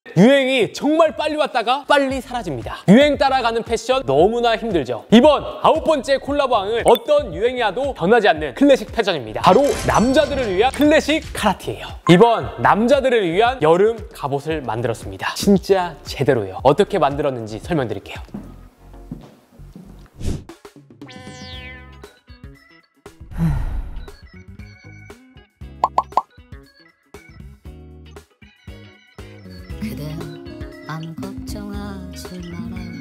유행이 정말 빨리 왔다가 빨리 사라집니다. 유행 따라가는 패션 너무나 힘들죠. 이번 9번째 콜라보왕은 어떤 유행이 와도 변하지 않는 클래식 패션입니다. 바로 남자들을 위한 클래식 카라티예요. 이번 남자들을 위한 여름 갑옷을 만들었습니다. 진짜 제대로요. 어떻게 만들었는지 설명드릴게요. 그대 아무 걱정하지 말아요.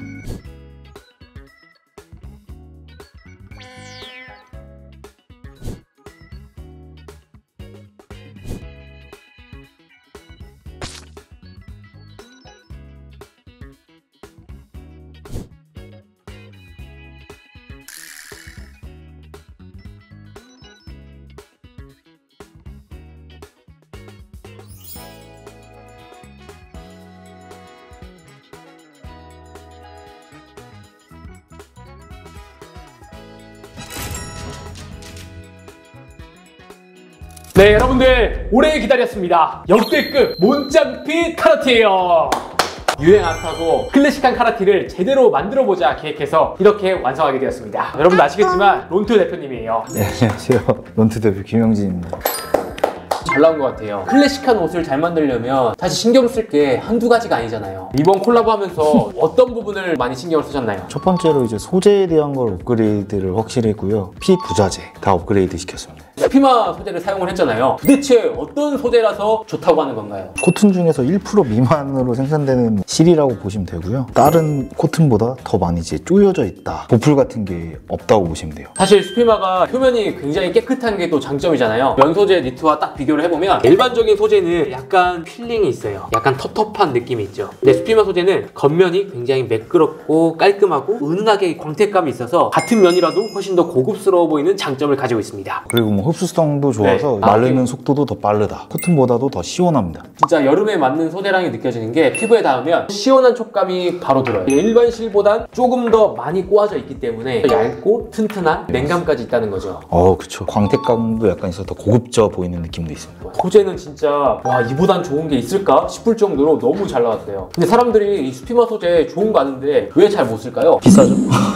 네, 여러분들 오래 기다렸습니다. 역대급 몬짱핏 카라티예요. 유행 핫하고 클래식한 카라티를 제대로 만들어보자 계획해서 이렇게 완성하게 되었습니다. 여러분 아시겠지만 론트 대표님이에요. 네, 안녕하세요. 론트 대표 김영진입니다. 잘 나온 것 같아요. 클래식한 옷을 잘 만들려면 사실 신경 쓸 게 한두 가지가 아니잖아요. 이번 콜라보 하면서 어떤 부분을 많이 신경을 쓰셨나요? 첫 번째로 이제 소재에 대한 걸 업그레이드를 확실히 했고요. 피부자재 다 업그레이드 시켰습니다. 스피마 소재를 사용을 했잖아요. 도대체 어떤 소재라서 좋다고 하는 건가요? 코튼 중에서 1% 미만으로 생산되는 실이라고 보시면 되고요. 다른 코튼보다 더 많이 이제 쪼여져 있다. 보풀 같은 게 없다고 보시면 돼요. 사실 스피마가 표면이 굉장히 깨끗한 게 또 장점이잖아요. 면 소재 니트와 딱 비교를 해보면 일반적인 소재는 약간 필링이 있어요. 약간 텁텁한 느낌이 있죠. 근데 스피마 소재는 겉면이 굉장히 매끄럽고 깔끔하고 은은하게 광택감이 있어서 같은 면이라도 훨씬 더 고급스러워 보이는 장점을 가지고 있습니다. 그리고 뭐 흡수성도 좋아서 네. 마르는 속도도 더 빠르다. 코튼보다도 더 시원합니다. 진짜 여름에 맞는 소재랑이 느껴지는 게 피부에 닿으면 시원한 촉감이 바로 들어요. 일반 실보단 조금 더 많이 꼬아져 있기 때문에 얇고 튼튼한 냉감까지 있다는 거죠. 그쵸. 광택감도 약간 있어서 더 고급져 보이는 느낌도 있습니다. 소재는 진짜 와 이보단 좋은 게 있을까 싶을 정도로 너무 잘 나왔어요. 근데 사람들이 이 스피마 소재 좋은 거 아는데 왜 잘 못 쓸까요? 비싸죠?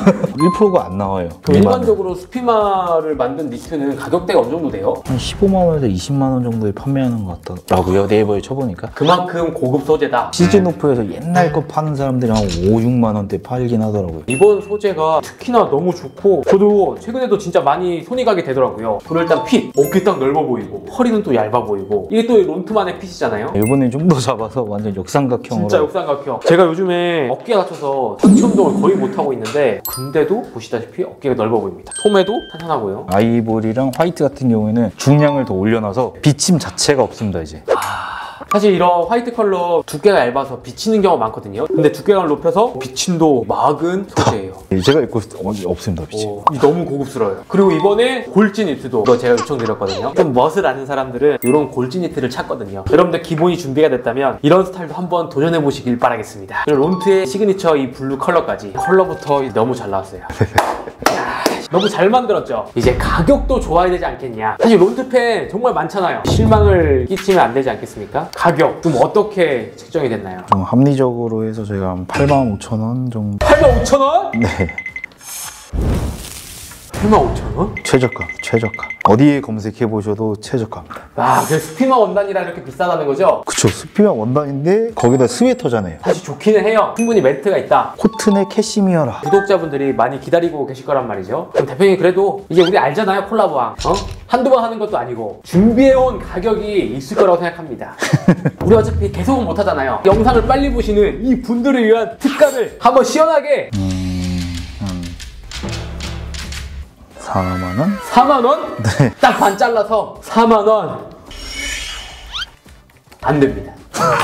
1%가 안 나와요. 그럼 일반적으로 스피마를 만든 니트는 가격대가 어느 정도 돼요? 한 15만 원에서 20만 원 정도에 판매하는 것 같더라고요. 네이버에 쳐보니까. 그만큼 고급 소재다. 시즌오프에서 옛날 거 파는 사람들이 한 5, 6만 원대 팔긴 하더라고요. 이번 소재가 특히나 너무 좋고 저도 최근에도 진짜 많이 손이 가게 되더라고요. 그리고 일단 핏! 어깨 딱 넓어 보이고 허리는 또 얇아 보이고 이게 또 론트만의 핏이잖아요. 이번에 좀 더 잡아서 완전 역삼각형으로. 진짜 역삼각형. 제가 요즘에 어깨가 다쳐서 상체 운동을 거의 못하고 있는데 근데도 보시다시피 어깨가 넓어 보입니다. 소매도 탄탄하고요. 아이보리랑 화이트 같은 경우에는 중량을 더 올려놔서 비침 자체가 없습니다 이제. 사실 이런 화이트 컬러 두께가 얇아서 비치는 경우가 많거든요. 근데 두께감을 높여서 비침도 막은 소재예요. 제가 입고 있을 때 없습니다 비침. 너무 고급스러워요. 그리고 이번에 골지 니트도 이거 제가 요청드렸거든요. 좀 멋을 아는 사람들은 이런 골지 니트를 찾거든요. 여러분들 기본이 준비가 됐다면 이런 스타일도 한번 도전해보시길 바라겠습니다. 그리고 론트의 시그니처 이 블루 컬러까지 컬러부터 너무 잘 나왔어요. 너무 잘 만들었죠? 이제 가격도 좋아야 되지 않겠냐. 사실 론트팬 정말 많잖아요. 실망을 끼치면 안 되지 않겠습니까? 가격 좀 어떻게 책정이 됐나요? 좀 합리적으로 해서 저희가 한 85,000원 정도. 85,000원? 네. 85,000원? 최저가. 어디에 검색해 보셔도 최저가입니다. 아, 그 스피마 원단이라 이렇게 비싸다는 거죠? 그쵸. 스피마 원단인데 거기다 스웨터잖아요. 사실 좋기는 해요. 충분히 매트가 있다. 코튼의 캐시미어라. 구독자분들이 많이 기다리고 계실 거란 말이죠. 그럼 대표님 그래도 이제 우리 알잖아요, 콜라보왕. 한두 번 하는 것도 아니고 준비해온 가격이 있을 거라고 생각합니다. 우리 어차피 계속은 못 하잖아요. 영상을 빨리 보시는 이 분들을 위한 특가를 한번 시원하게 4만 원? 4만 원? 네. 딱 반 잘라서 4만 원. 안 됩니다.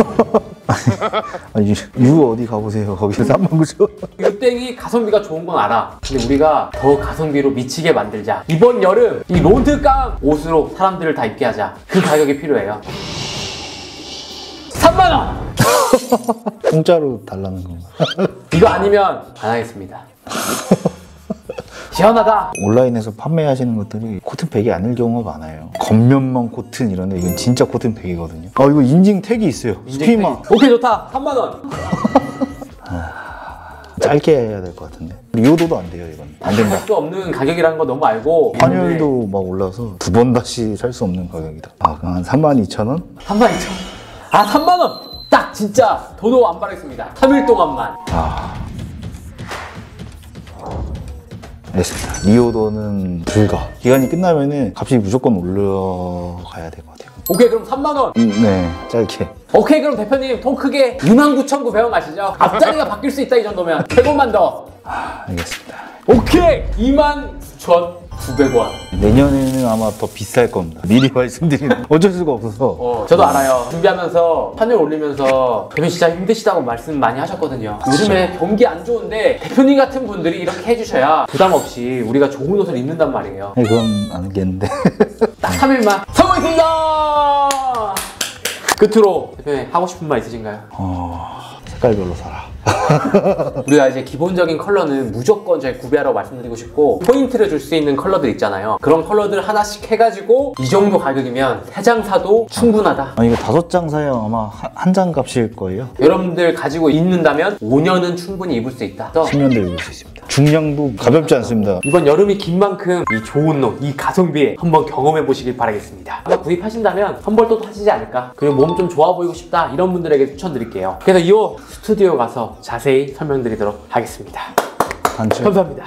아니, 유 어디 가보세요. 거기서 39,000원. 유땡이 가성비가 좋은 건 알아. 근데 우리가 더 가성비로 미치게 만들자. 이번 여름 이 론트감 옷으로 사람들을 다 입게 하자. 그 가격이 필요해요. 3만 원! 공짜로 달라는 건가? 이거 아니면 안 하겠습니다. 시원하다. 온라인에서 판매하시는 것들이 코튼백이 아닐 경우가 많아요. 겉면만 코튼 이런데 이건 진짜 코튼백이거든요. 이거 인증 택이 있어요. 스피마. 오케이, 좋다. 3만 원. 짧게 해야 될 것 같은데. 리오도도 안 돼요, 이건. 안 된다. 할 수 없는 가격이라는 거 너무 알고. 환율도 막 올라서 두 번 다시 살 수 없는 가격이다. 그럼 한 32,000원? 32,000원. 3만 원. 딱 진짜 도도 안 바르겠습니다. 3일 동안만. 알겠습니다. 리오도는 불가. 기간이 끝나면은 값이 무조건 올라가야 될 것 같아요. 오케이, 그럼 3만 원. 네, 짧게. 오케이, 그럼 대표님 통 크게 29,900원 가시죠. 앞자리가 바뀔 수 있다 이 정도면 100원만 더. 알겠습니다. 오케이, 29,900원. 내년에는 아마 더 비쌀 겁니다. 미리 말씀드리는 어쩔 수가 없어서. 저도 알아요. 준비하면서 환율 올리면서 대표님 진짜 힘드시다고 말씀 많이 하셨거든요. 요즘에 경기 안 좋은데 대표님 같은 분들이 이렇게 해주셔야 부담 없이 우리가 좋은 옷을 입는단 말이에요. 네, 그건 안 하겠는데. 딱 3일만 성공했습니다. 끝으로 대표님 하고 싶은 말 있으신가요? 색깔별로 사라. 우리가 이제 기본적인 컬러는 무조건 저희 구매하라고 말씀드리고 싶고, 포인트를 줄 수 있는 컬러들 있잖아요. 그런 컬러들 하나씩 해가지고 이 정도 가격이면 3장 사도 충분하다. 이거 5장 사야 아마 한 장 값일 거예요. 여러분들 가지고 입는다면 5년은 충분히 입을 수 있다. 10년도 입을 수 있습니다. 중량도 가볍지 않습니다. 이번 여름이 긴 만큼 이 좋은 옷, 이 가성비에 한번 경험해 보시길 바라겠습니다. 아마 구입하신다면 선벌도 하시지 않을까? 그리고 몸 좀 좋아 보이고 싶다 이런 분들에게 추천드릴게요. 그래서 이 스튜디오 가서 자세히 설명드리도록 하겠습니다. 단체. 감사합니다.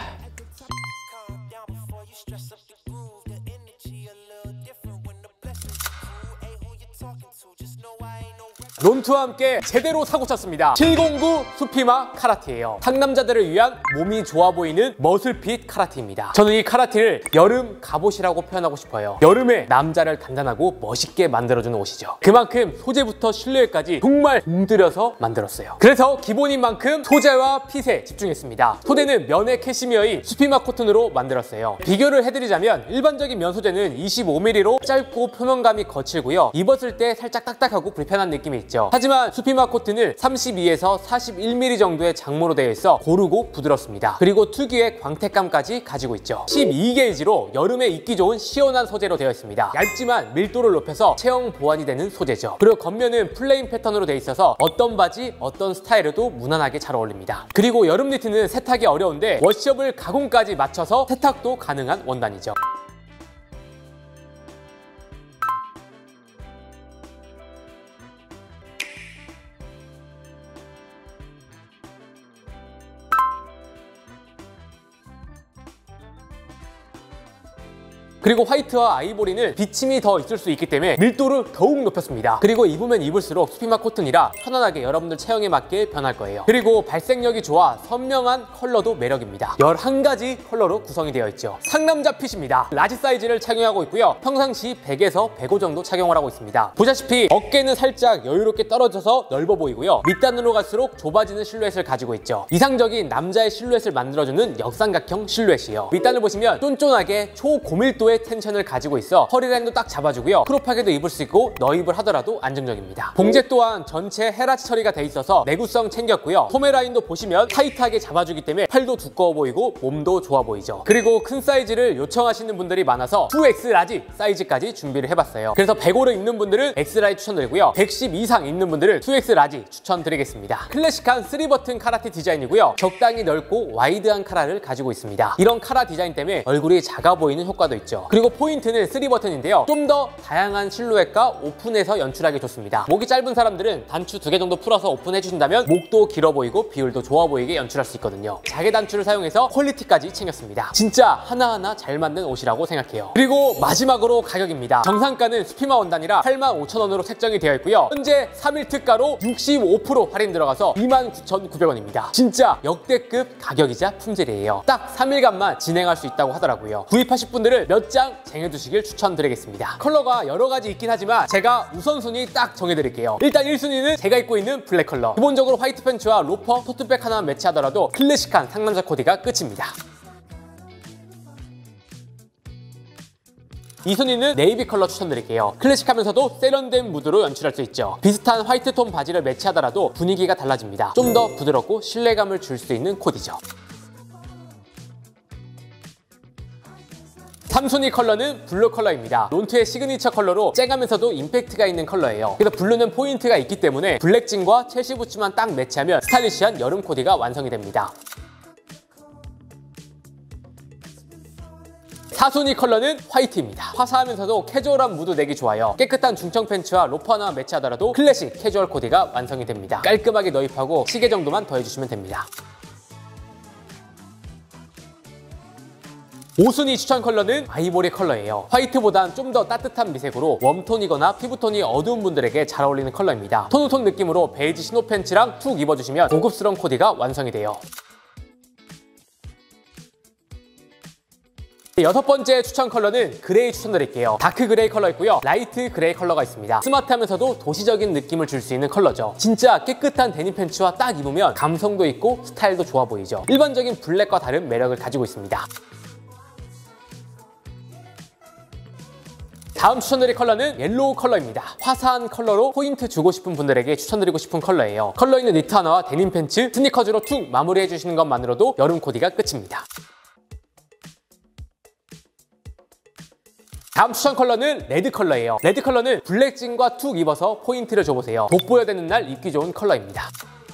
론투와 함께 제대로 사고 쳤습니다. 709 수피마 카라티예요. 상남자들을 위한 몸이 좋아 보이는 머슬핏 카라티입니다. 저는 이 카라티를 여름 갑옷이라고 표현하고 싶어요. 여름에 남자를 단단하고 멋있게 만들어주는 옷이죠. 그만큼 소재부터 실루엣까지 정말 공들여서 만들었어요. 그래서 기본인 만큼 소재와 핏에 집중했습니다. 소재는 면의 캐시미어인 수피마 코튼으로 만들었어요. 비교를 해드리자면 일반적인 면 소재는 25mm로 짧고 표면감이 거칠고요. 입었을 때 살짝 딱딱하고 불편한 느낌이 있죠. 하지만 수피마 코튼은 32에서 41mm 정도의 장모로 되어 있어 고르고 부드럽습니다. 그리고 특유의 광택감까지 가지고 있죠. 12게이지로 여름에 입기 좋은 시원한 소재로 되어 있습니다. 얇지만 밀도를 높여서 체형 보완이 되는 소재죠. 그리고 겉면은 플레인 패턴으로 되어 있어서 어떤 바지, 어떤 스타일에도 무난하게 잘 어울립니다. 그리고 여름 니트는 세탁이 어려운데 워시업을 가공까지 맞춰서 세탁도 가능한 원단이죠. 그리고 화이트와 아이보리는 비침이 더 있을 수 있기 때문에 밀도를 더욱 높였습니다. 그리고 입으면 입을수록 수피마 코튼이라 편안하게 여러분들 체형에 맞게 변할 거예요. 그리고 발색력이 좋아 선명한 컬러도 매력입니다. 11가지 컬러로 구성이 되어 있죠. 상남자 핏입니다. 라지 사이즈를 착용하고 있고요. 평상시 100에서 105 정도 착용을 하고 있습니다. 보시다시피 어깨는 살짝 여유롭게 떨어져서 넓어 보이고요. 밑단으로 갈수록 좁아지는 실루엣을 가지고 있죠. 이상적인 남자의 실루엣을 만들어주는 역삼각형 실루엣이에요. 밑단을 보시면 쫀쫀하게 초고밀도의 텐션을 가지고 있어 허리라인도 딱 잡아주고요. 크롭하게도 입을 수 있고 너입을 하더라도 안정적입니다. 봉제 또한 전체 헤라치 처리가 돼 있어서 내구성 챙겼고요. 소매 라인도 보시면 타이트하게 잡아주기 때문에 팔도 두꺼워 보이고 몸도 좋아 보이죠. 그리고 큰 사이즈를 요청하시는 분들이 많아서 2X 라지 사이즈까지 준비를 해봤어요. 그래서 105를 입는 분들은 X 라지 추천드리고요. 110 이상 입는 분들은 2X 라지 추천드리겠습니다. 클래식한 3버튼 카라티 디자인이고요. 적당히 넓고 와이드한 카라를 가지고 있습니다. 이런 카라 디자인 때문에 얼굴이 작아 보이는 효과도 있죠. 그리고 포인트는 3버튼인데요. 좀 더 다양한 실루엣과 오픈해서 연출하기 좋습니다. 목이 짧은 사람들은 단추 2개 정도 풀어서 오픈해주신다면 목도 길어 보이고 비율도 좋아 보이게 연출할 수 있거든요. 자개 단추를 사용해서 퀄리티까지 챙겼습니다. 진짜 하나하나 잘 만든 옷이라고 생각해요. 그리고 마지막으로 가격입니다. 정상가는 수피마 원단이라 85,000원으로 책정이 되어 있고요. 현재 3일 특가로 65% 할인 들어가서 29,900원입니다. 진짜 역대급 가격이자 품질이에요. 딱 3일간만 진행할 수 있다고 하더라고요. 구입하실 분들은 몇 장 쟁여두시길 추천드리겠습니다. 컬러가 여러 가지 있긴 하지만 제가 우선순위 딱 정해드릴게요. 일단 1순위는 제가 입고 있는 블랙 컬러. 기본적으로 화이트 팬츠와 로퍼, 토트백 하나만 매치하더라도 클래식한 상남자 코디가 끝입니다. 2순위는 네이비 컬러 추천드릴게요. 클래식하면서도 세련된 무드로 연출할 수 있죠. 비슷한 화이트 톤 바지를 매치하더라도 분위기가 달라집니다. 좀 더 부드럽고 신뢰감을 줄 수 있는 코디죠. 3순위 컬러는 블루 컬러입니다. 론트의 시그니처 컬러로 쨍하면서도 임팩트가 있는 컬러예요. 그래서 블루는 포인트가 있기 때문에 블랙진과 첼시 부츠만 딱 매치하면 스타일리시한 여름 코디가 완성이 됩니다. 4순위 컬러는 화이트입니다. 화사하면서도 캐주얼한 무드 내기 좋아요. 깨끗한 중청 팬츠와 로퍼 하나만 매치하더라도 클래식 캐주얼 코디가 완성이 됩니다. 깔끔하게 너입하고 시계 정도만 더해주시면 됩니다. 5순위 추천 컬러는 아이보리 컬러예요. 화이트보단 좀 더 따뜻한 미색으로 웜톤이거나 피부톤이 어두운 분들에게 잘 어울리는 컬러입니다. 톤오톤 느낌으로 베이지 신호 팬츠랑 툭 입어주시면 고급스러운 코디가 완성이 돼요. 6번째 추천 컬러는 그레이 추천드릴게요. 다크 그레이 컬러 있고요. 라이트 그레이 컬러가 있습니다. 스마트하면서도 도시적인 느낌을 줄 수 있는 컬러죠. 진짜 깨끗한 데님 팬츠와 딱 입으면 감성도 있고 스타일도 좋아 보이죠. 일반적인 블랙과 다른 매력을 가지고 있습니다. 다음 추천드릴 컬러는 옐로우 컬러입니다. 화사한 컬러로 포인트 주고 싶은 분들에게 추천드리고 싶은 컬러예요. 컬러 있는 니트 하나와 데님 팬츠, 스니커즈로 툭 마무리해 주시는 것만으로도 여름 코디가 끝입니다. 다음 추천 컬러는 레드 컬러예요. 레드 컬러는 블랙진과 툭 입어서 포인트를 줘보세요. 돋보여야 되는 날 입기 좋은 컬러입니다.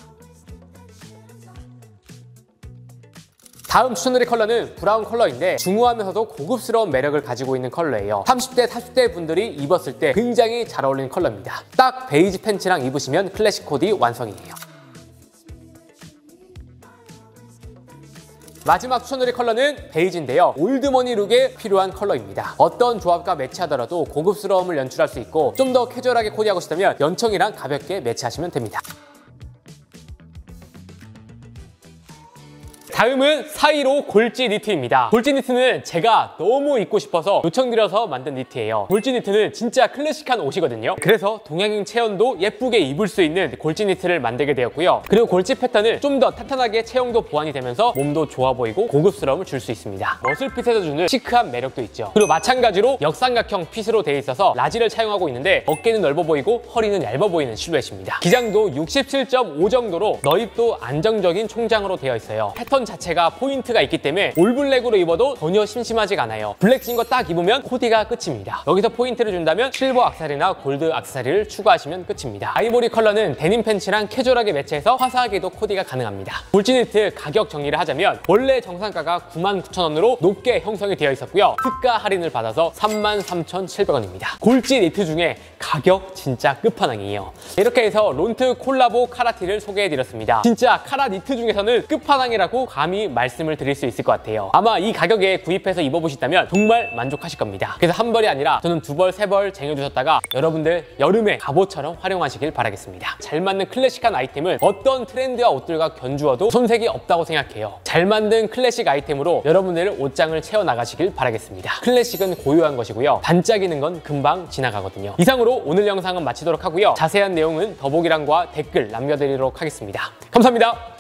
다음 추천드릴 컬러는 브라운 컬러인데 중후하면서도 고급스러운 매력을 가지고 있는 컬러예요. 30대, 40대 분들이 입었을 때 굉장히 잘 어울리는 컬러입니다. 딱 베이지 팬츠랑 입으시면 클래식 코디 완성이에요. 마지막 추천드릴 컬러는 베이지인데요. 올드머니 룩에 필요한 컬러입니다. 어떤 조합과 매치하더라도 고급스러움을 연출할 수 있고 좀 더 캐주얼하게 코디하고 싶다면 연청이랑 가볍게 매치하시면 됩니다. 다음은 415 골지 니트입니다. 골지 니트는 제가 너무 입고 싶어서 요청드려서 만든 니트예요. 골지 니트는 진짜 클래식한 옷이거든요. 그래서 동양인 체형도 예쁘게 입을 수 있는 골지 니트를 만들게 되었고요. 그리고 골지 패턴은 좀 더 탄탄하게 체형도 보완이 되면서 몸도 좋아 보이고 고급스러움을 줄 수 있습니다. 머슬핏에서 주는 시크한 매력도 있죠. 그리고 마찬가지로 역삼각형 핏으로 되어 있어서 라지를 차용하고 있는데 어깨는 넓어 보이고 허리는 얇아 보이는 실루엣입니다. 기장도 67.5 정도로 너입도 안정적인 총장으로 되어 있어요. 패턴 자체가 포인트가 있기 때문에 올블랙으로 입어도 전혀 심심하지가 않아요. 블랙진 거 딱 입으면 코디가 끝입니다. 여기서 포인트를 준다면 실버 악세사리나 골드 악세사리를 추가하시면 끝입니다. 아이보리 컬러는 데님 팬츠랑 캐주얼하게 매치해서 화사하게도 코디가 가능합니다. 골지 니트 가격 정리를 하자면 원래 정상가가 99,000원으로 높게 형성이 되어 있었고요. 특가 할인을 받아서 33,700원입니다. 골지 니트 중에 가격 진짜 끝판왕이에요. 이렇게 해서 론트 콜라보 카라티를 소개해드렸습니다. 진짜 카라 니트 중에서는 끝판왕이라고 감히 말씀을 드릴 수 있을 것 같아요. 아마 이 가격에 구입해서 입어보신다면 정말 만족하실 겁니다. 그래서 한 벌이 아니라 저는 2벌, 3벌 쟁여두셨다가 여러분들 여름에 갑옷처럼 활용하시길 바라겠습니다. 잘 맞는 클래식한 아이템을 어떤 트렌드와 옷들과 견주어도 손색이 없다고 생각해요. 잘 만든 클래식 아이템으로 여러분들 옷장을 채워나가시길 바라겠습니다. 클래식은 고유한 것이고요. 반짝이는 건 금방 지나가거든요. 이상으로 오늘 영상은 마치도록 하고요. 자세한 내용은 더보기란과 댓글 남겨드리도록 하겠습니다. 감사합니다.